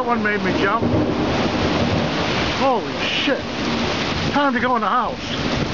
one made me jump. Holy shit. Time to go in the house.